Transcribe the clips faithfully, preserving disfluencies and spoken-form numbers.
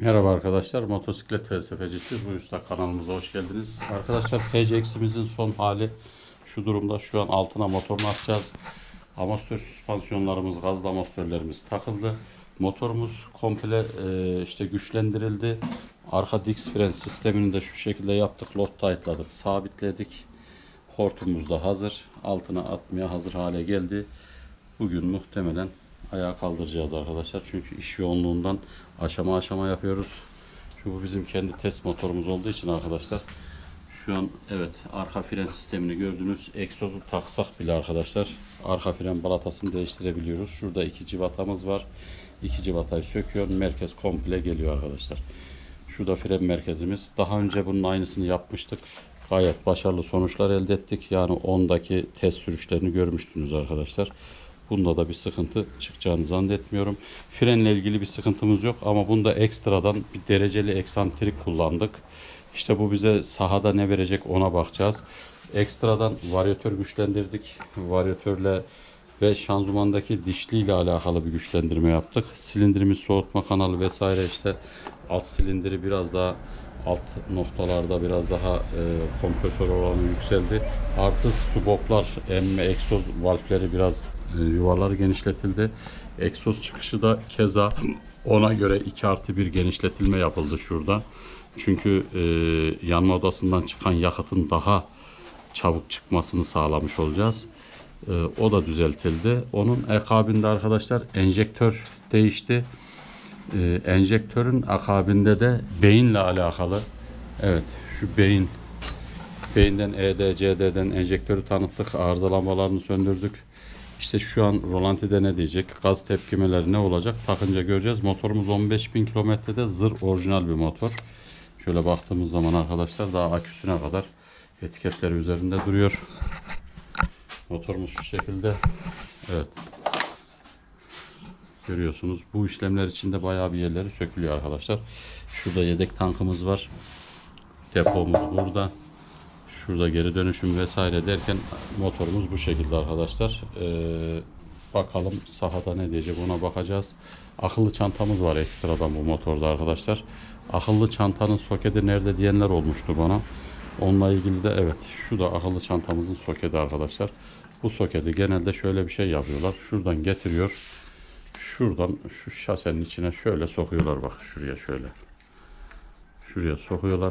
Merhaba arkadaşlar, motosiklet felsefecisi bu usta kanalımıza hoş geldiniz. Arkadaşlar P C X'imizin son hali şu durumda. Şu an altına motorunu atacağız. Amortisör süspansiyonlarımız, gazlı amortisörlerimiz takıldı. Motorumuz komple e, işte güçlendirildi. Arka disk fren sistemini de şu şekilde yaptık. Lot tight'ladık, sabitledik. Hortumumuz da hazır. Altına atmaya hazır hale geldi. Bugün muhtemelen ayağa kaldıracağız arkadaşlar. Çünkü iş yoğunluğundan aşama aşama yapıyoruz. Şu bu bizim kendi test motorumuz olduğu için arkadaşlar. Şu an evet arka fren sistemini gördünüz. Egzozu taksak bile arkadaşlar arka fren balatasını değiştirebiliyoruz. Şurada iki civatamız var. İki civatayı söküyor. Merkez komple geliyor arkadaşlar. Şurada fren merkezimiz. Daha önce bunun aynısını yapmıştık. Gayet başarılı sonuçlar elde ettik. Yani ondaki test sürüşlerini görmüştünüz arkadaşlar. Bunda da bir sıkıntı çıkacağını zannetmiyorum. Frenle ilgili bir sıkıntımız yok ama bunda ekstradan bir dereceli eksantrik kullandık. İşte bu bize sahada ne verecek ona bakacağız. Ekstradan varyatör güçlendirdik. Varyatörle ve şanzımandaki dişliyle alakalı bir güçlendirme yaptık. Silindirimiz, soğutma kanalı vesaire işte alt silindiri biraz daha alt noktalarda biraz daha e, kompresör oranı yükseldi. Artı suboplar, emme, egzoz valfleri biraz e, yuvarları genişletildi. Egzoz çıkışı da keza ona göre iki artı bir genişletilme yapıldı şurada. Çünkü e, yanma odasından çıkan yakıtın daha çabuk çıkmasını sağlamış olacağız. E, o da düzeltildi. Onun akabinde arkadaşlar enjektör değişti. Ee, enjektörün akabinde de beyinle alakalı, evet şu beyin beyinden E D C D'den enjektörü tanıttık, arızalanmalarını söndürdük. İşte şu an rolantide ne diyecek, gaz tepkimeleri ne olacak takınca göreceğiz. Motorumuz on beş bin kilometrede zır orijinal bir motor. Şöyle baktığımız zaman arkadaşlar daha aküsüne kadar etiketleri üzerinde duruyor. Motorumuz şu şekilde, evet. Görüyorsunuz. Bu işlemler içinde bayağı bir yerleri sökülüyor arkadaşlar. Şurada yedek tankımız var. Depomuz burada. Şurada geri dönüşüm vesaire derken motorumuz bu şekilde arkadaşlar. Ee, bakalım sahada ne diyecek ona bakacağız. Akıllı çantamız var ekstradan bu motorda arkadaşlar. Akıllı çantanın soketi nerede diyenler olmuştu bana. Onunla ilgili de evet şu da akıllı çantamızın soketi arkadaşlar. Bu soketi genelde şöyle bir şey yapıyorlar. Şuradan getiriyor. Şuradan şu şasenin içine şöyle sokuyorlar, bak şuraya şöyle. Şuraya sokuyorlar.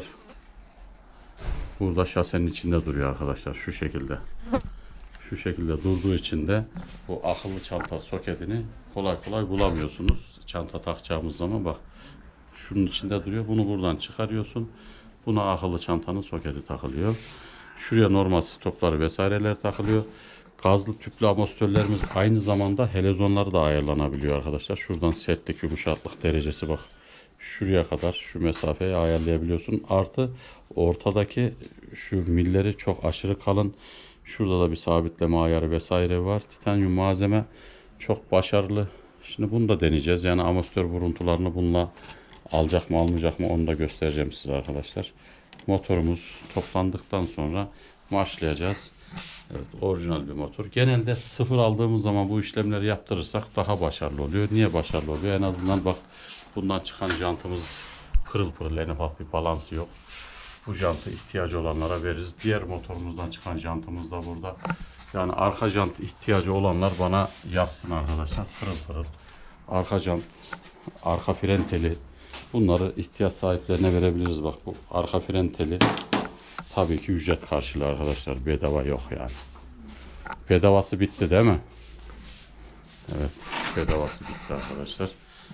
Burada şasenin içinde duruyor arkadaşlar şu şekilde. Şu şekilde durduğu için de bu akıllı çanta soketini kolay kolay bulamıyorsunuz. Çanta takacağımız zaman bak şunun içinde duruyor. Bunu buradan çıkarıyorsun. Buna akıllı çantanın soketi takılıyor. Şuraya normal stopları vesaireler takılıyor. Gazlı tüplü amortisörlerimiz aynı zamanda helezonları da ayarlanabiliyor arkadaşlar. Şuradan sertlik, yumuşaklık derecesi bak. Şuraya kadar şu mesafeyi ayarlayabiliyorsun. Artı ortadaki şu milleri çok aşırı kalın. Şurada da bir sabitleme ayarı vesaire var. Titanyum malzeme çok başarılı. Şimdi bunu da deneyeceğiz. Yani amortisör vuruntularını bununla alacak mı almayacak mı onu da göstereceğim size arkadaşlar. Motorumuz toplandıktan sonra başlayacağız. Evet, orijinal bir motor. Genelde sıfır aldığımız zaman bu işlemleri yaptırırsak daha başarılı oluyor. Niye başarılı oluyor? En azından bak bundan çıkan jantımız pırıl pırıl, en ufak bir balansı yok. Bu jantı ihtiyacı olanlara veririz. Diğer motorumuzdan çıkan jantımız da burada. Yani arka jant ihtiyacı olanlar bana yazsın arkadaşlar. Pırıl pırıl. Arka jant, arka fren teli. Bunları ihtiyaç sahiplerine verebiliriz. Bak bu arka fren teli. Tabii ki ücret karşılığı arkadaşlar. Bedava yok yani. Bedavası bitti değil mi? Evet. Bedavası bitti arkadaşlar.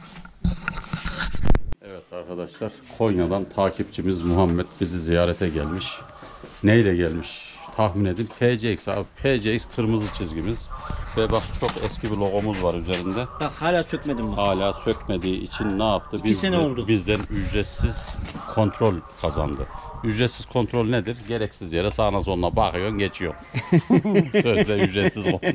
Evet arkadaşlar. Konya'dan takipçimiz Muhammed bizi ziyarete gelmiş. Neyle gelmiş? Tahmin edin. P C X abi. P C X kırmızı çizgimiz. Ve bak çok eski bir logomuz var üzerinde. Bak hala sökmedim bak. Hala sökmediği için ne yaptı? İki sene oldu. Bizden ücretsiz kontrol kazandı. Ücretsiz kontrol nedir? Gereksiz yere sağına soluna bakıyorsun, geçiyor. Sözde ücretsiz kontrol.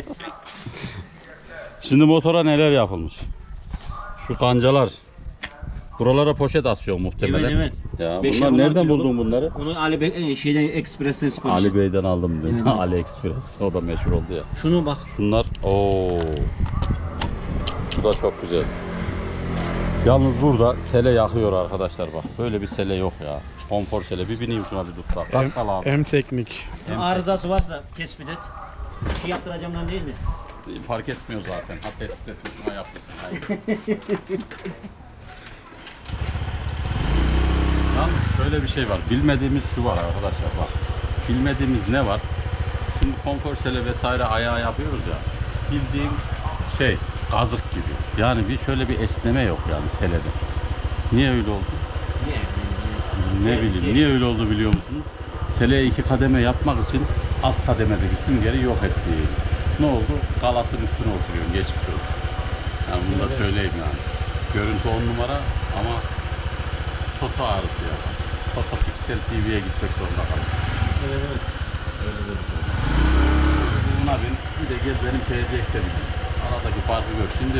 Şimdi motora neler yapılmış? Şu kancalar. Buralara poşet asıyor muhtemelen. Evet evet. Ya Beşe bunlar onlar nereden kiloluk. buldun bunları? Onu Ali Bey şeyden Express'ten sipariş Ali ettim. Bey'den aldım diyor. Evet, evet. Ali Express. O da meşhur oldu ya. Şunu bak. Şunlar. Oo. Bu da çok güzel. Yalnız burada sele yakıyor arkadaşlar bak. Böyle bir sele yok ya. Konfor sele. Bir bineyim şuna bir dur. Bak. Gaz kal abi. M teknik. Hem Arızası varsa tespit et. Şey yaptıracağım lan değil mi? fark etmiyor zaten. Ha tespit etmesine yapmışsın. Yalnız şöyle bir şey var. Bilmediğimiz şu var arkadaşlar bak. Bilmediğimiz ne var? Şimdi konfor sele vesaire ayağı yapıyoruz ya. Bildiğin şey kazık gibi. Yani bir şöyle bir esneme yok yani selede. Niye öyle oldu? Niye? Ne Evet, bileyim. geç. Niye öyle oldu biliyor musunuz? Seleye iki kademe yapmak için alt kademedeki süngeri yok etti. Ne oldu? Galasın üstüne oturuyor. Geçmiş olsun. Yani bunu da söyleyeyim yani. Görüntü on numara ama Toto ağrısı yapar. Toto Pixel T V'ye gitmek zorunda kalırsın. Evet evet. Öyle de bir şey. Buna bin, bir de gel benim P C X'e bin. Aradaki farkı gör. Şimdi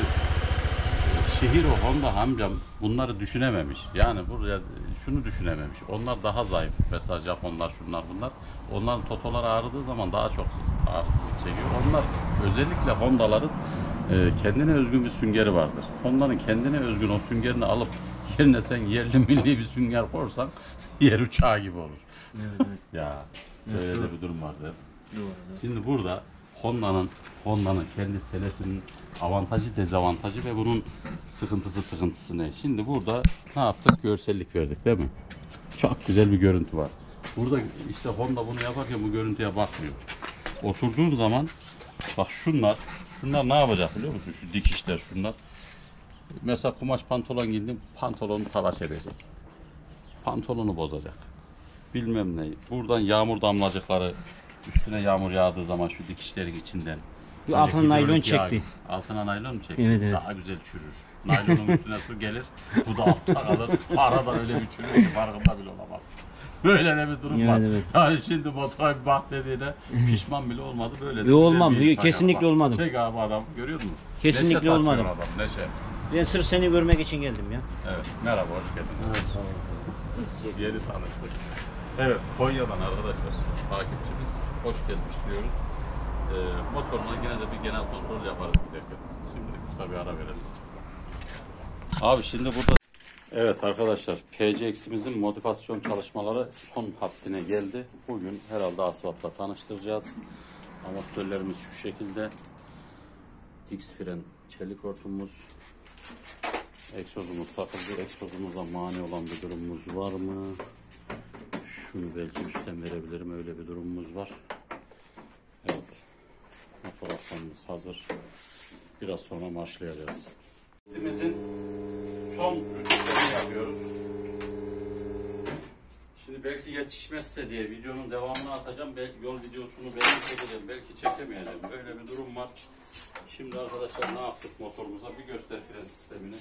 Shihiro Honda amcam bunları düşünememiş. Yani buraya şunu düşünememiş. Onlar daha zayıf. Mesela Japonlar şunlar bunlar. Onların totolar ağrıdığı zaman daha çok ağrısız çekiyor. Onlar özellikle Honda'ların e, kendine özgün bir süngeri vardır. Honda'nın kendine özgün o süngerini alıp yerine sen yerli milli bir sünger korsan yer uçağı gibi olur. Evet evet. Ya böyle de bir durum vardı. Doğru. Şimdi burada Honda'nın Honda'nın kendi selesinin avantajı, dezavantajı ve bunun sıkıntısı, tıkıntısı ne? Şimdi burada ne yaptık? Görsellik verdik değil mi? Çok güzel bir görüntü var. Burada işte Honda bunu yaparken bu görüntüye bakmıyor. Oturduğun zaman bak şunlar, şunlar ne yapacak biliyor musun? Şu dikişler şunlar. Mesela kumaş pantolon giydim, pantolonu talaş edecek. Pantolonu bozacak. Bilmem ne. Buradan yağmur damlacıkları üstüne yağmur yağdığı zaman şu dikişlerin içinden. Bir böyle altına naylon hidrolik yağ- çekti. Altına naylon mu çekti? Evet, evet. Daha güzel çürür. Naylonun üstüne su gelir. Bu da altta kalır. Para da öyle bir çürür ki farkında bile olamazsın. Böyle de bir durum Evet, var. evet. Yani şimdi motora bir bak dediğine pişman bile olmadı. Böyle de Yo, güzel olmam. bir Yo, insan kesinlikle yapmak. olmadım. Çek abi adam görüyor musun? Kesinlikle Neşe saçıyor olmadım. Adam, neşe. Ben sırf seni görmek için geldim ya. Evet. Merhaba hoş geldin. Evet sağ olun. Yeni tanıştık. Evet, Konya'dan arkadaşlar takipçimiz. Hoş gelmiş diyoruz. Ee, motoruna yine de bir genel kontrol yaparız giderken. Şimdi kısa bir ara verelim. Abi şimdi burada... Evet arkadaşlar, P C X'imizin modifikasyon çalışmaları son haddine geldi. Bugün herhalde asfaltla tanıştıracağız. Amortisörlerimiz şu şekilde. X fren, çelik hortumumuz, egzozumuz takıldı. Egzozumuza mani olan bir durumumuz var mı? Şunu belki üstten verebilirim. Öyle bir durumumuz var. Evet. Motor aksamımız hazır. Biraz sonra marşlayacağız. Dizimizin son rütuşlarını yapıyoruz. Şimdi belki yetişmezse diye videonun devamını atacağım. Belki yol videosunu belki çekeceğim. Belki çekemeyeceğim. Böyle bir durum var. Şimdi arkadaşlar ne yaptık motorumuza? Bir göster fren sistemini.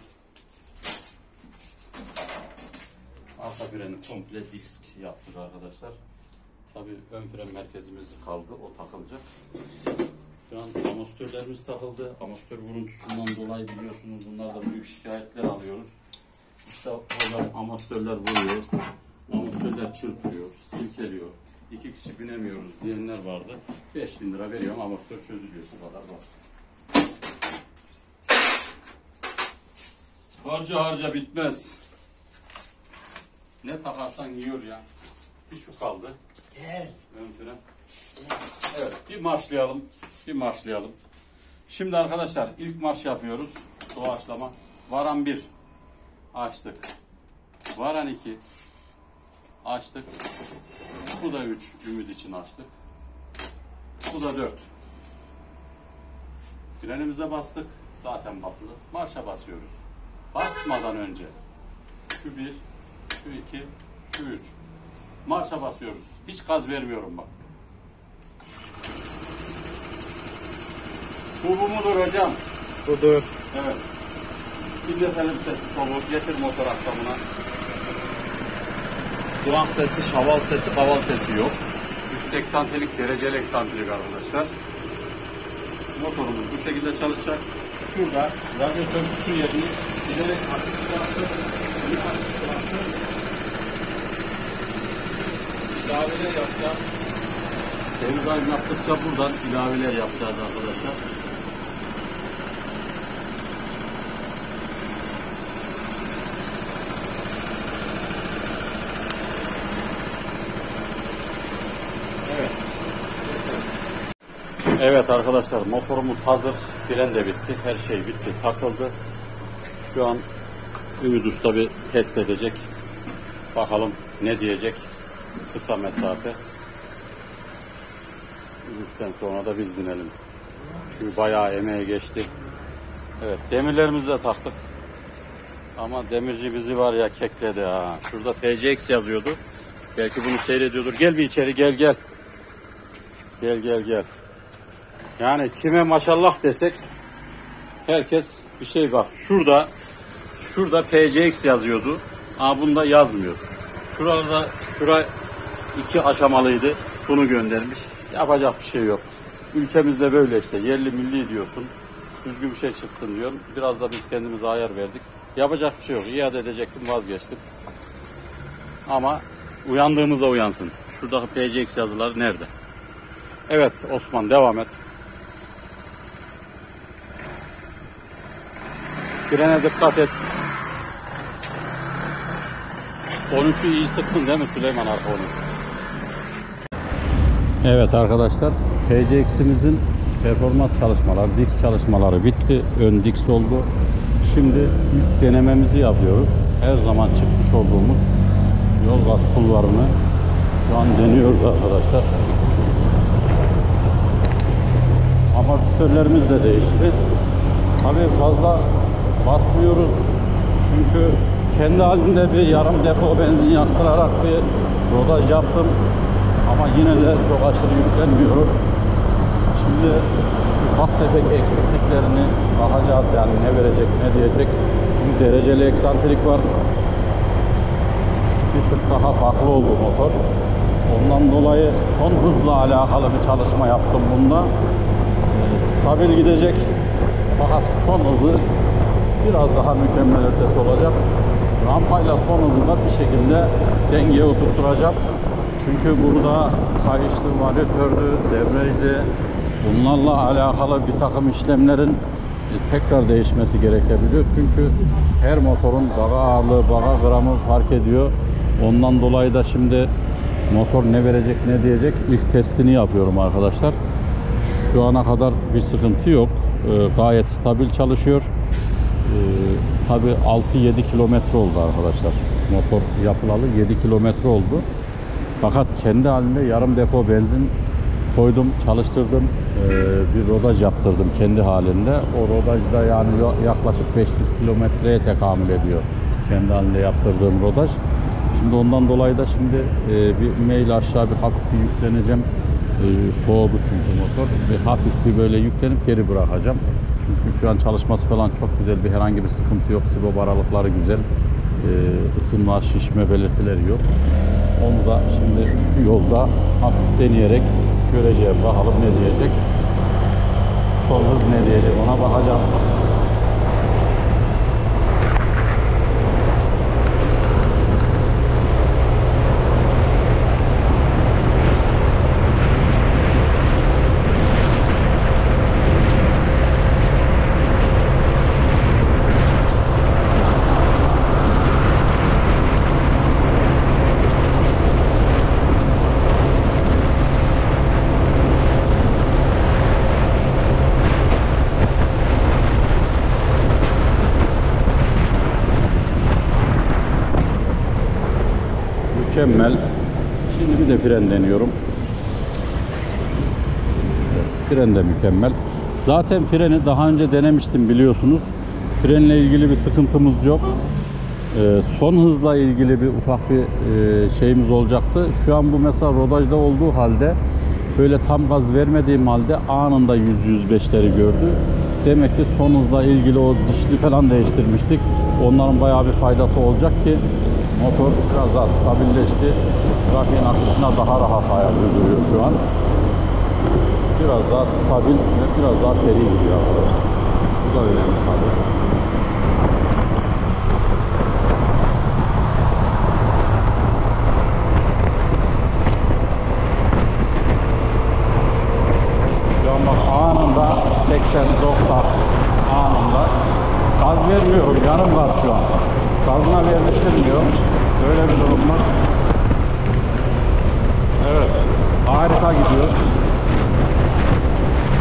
Arka freni komple disk yaptık arkadaşlar. Tabii ön fren merkezimiz kaldı. O takılacak. Şu an amortisörlerimiz takıldı. Amortisör vuruntusundan dolayı biliyorsunuz bunlardan büyük şikayetler alıyoruz. İşte oradan amortisörler vuruyor. Amortisörler çırpıyor, silkeliyor. İki kişi binemiyoruz diyenler vardı. beş bin lira veriyorum amortisör çözülüyor. Bu kadar basit. Harca harca bitmez. Ne takarsan yiyor ya. Bir şu kaldı. Gel. Ön fren. Evet, bir marşlayalım. Bir marşlayalım. Şimdi arkadaşlar ilk marş yapıyoruz. Doğaçlama. Varan bir. Açtık. Varan iki. Açtık. Bu da üç. Ümit için açtık. Bu da dört. Frenimize bastık. Zaten basılı. Marşa basıyoruz. Basmadan önce şu bir, şu iki, şu üç. Marşa basıyoruz. Hiç gaz vermiyorum bak. Bu bu mudur hocam? Budur. Evet. Dinletelim sesi solu. Getir motor aksamına. Duran sesi, şaval sesi, kaval sesi yok. Üst eksantelik, dereceli eksantelik arkadaşlar. Motorumuz bu şekilde çalışacak. Şurada radyatör su yerini bilerek açık bıraktı. Bir açık bıraktı. İlaveler yapacağız. Deniz aydınlattıkça buradan ilaveler yapacağız arkadaşlar. Evet arkadaşlar, motorumuz hazır. Fren de bitti. Her şey bitti. Takıldı. Şu an Ümit Usta bir test edecek. Bakalım ne diyecek. Kısa mesafe. Ümit'ten sonra da biz binelim. Çünkü bayağı emeğe geçti. Evet, demirlerimizi de taktık. Ama demirci bizi var ya kekledi ha. Şurada T C X yazıyordu. Belki bunu seyrediyordur. Gel bir içeri, gel gel. Gel gel gel. Yani kime maşallah desek herkes bir şey bak. Şurada şurada P C X yazıyordu. Ama bunda yazmıyor. Şurada şura iki aşamalıydı. Bunu göndermiş. Yapacak bir şey yok. Ülkemizde böyle işte. Yerli milli diyorsun. Düzgün bir şey çıksın diyorsun. Biraz da biz kendimize ayar verdik. Yapacak bir şey yok. İade edecektim, vazgeçtim. Ama uyandığımızda uyansın. Şuradaki P C X yazıları nerede? Evet Osman, devam et. Frene dikkat et. on üçü iyi sıktın değil mi Süleyman, arka on üç? Evet arkadaşlar, P C X'imizin performans çalışmaları, diks çalışmaları bitti. Ön diks oldu. Şimdi ilk denememizi yapıyoruz. Her zaman çıkmış olduğumuz Yozgat kulvarını şu an deniyoruz arkadaşlar. Amortisörlerimiz de değişti. Tabii fazla basmıyoruz. Çünkü kendi halinde bir yarım depo benzin yaktırarak bir rodaj yaptım. Ama yine de çok aşırı yüklenmiyorum. Şimdi ufak tefek eksikliklerini bakacağız, yani ne verecek ne diyecek. Çünkü dereceli eksantrik var. Bir tık daha farklı oldu motor. Ondan dolayı son hızla alakalı bir çalışma yaptım bunda. E, stabil gidecek. Fakat son hızı biraz daha mükemmel ötesi olacak. Rampayla son hızını da bir şekilde dengeye oturtturacağım. Çünkü burada kayışlı, varyatörlü, debriyajlı, bunlarla alakalı bir takım işlemlerin tekrar değişmesi gerekebiliyor. Çünkü her motorun baga ağırlığı, baga gramı fark ediyor. Ondan dolayı da şimdi motor ne verecek ne diyecek ilk testini yapıyorum arkadaşlar. Şu ana kadar bir sıkıntı yok. Ee, gayet stabil çalışıyor. Ee, tabii altı yedi kilometre oldu arkadaşlar. Motor yapılalı yedi kilometre oldu. Fakat kendi halinde yarım depo benzin koydum, çalıştırdım. Ee, bir rodaj yaptırdım kendi halinde. O rodajda yani yaklaşık beş yüz kilometreye tekamül ediyor. Kendi halinde yaptırdığım rodaj. Şimdi ondan dolayı da şimdi e, bir mail aşağı bir hafif bir yükleneceğim. E, soğudu çünkü motor. Bir hafif bir böyle yüklenip geri bırakacağım. Çünkü şu an çalışması falan çok güzel. Bir herhangi bir sıkıntı yok. Sibop aralıkları güzel. E, ısınma, şişme belirtileri yok. Onu da şimdi şu yolda hafif deneyerek göreceğim. Bakalım ne diyecek. Son hız ne diyecek, ona bakacağım. Mükemmel. Şimdi bir de fren deniyorum. Fren de mükemmel. Zaten freni daha önce denemiştim biliyorsunuz. Frenle ilgili bir sıkıntımız yok. Ee, son hızla ilgili bir ufak bir e, şeyimiz olacaktı. Şu an bu mesela rodajda olduğu halde böyle tam gaz vermediğim halde anında yüz yüz beşleri gördü. Demek ki son hızla ilgili o dişli falan değiştirmiştik. Onların bayağı bir faydası olacak ki motor biraz daha stabilleşti. Trafiğin akışına daha rahat ayak uyduruyor şu an. Biraz daha stabil ve biraz daha seri gidiyor arkadaşlar. Bu da önemli tabii. Şu an bak anında seksen doksan anında gaz vermiyorum, yarım gaz şu an. Gazına verdirmiyor. Böyle bir durum var. Evet. Harika gidiyor.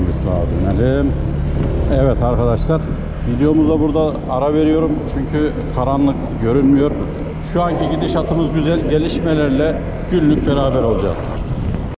Şuradan bir sağa dönelim. Evet arkadaşlar, videomuza burada ara veriyorum çünkü karanlık görünmüyor. Şu anki gidişatımız güzel, gelişmelerle günlük beraber olacağız.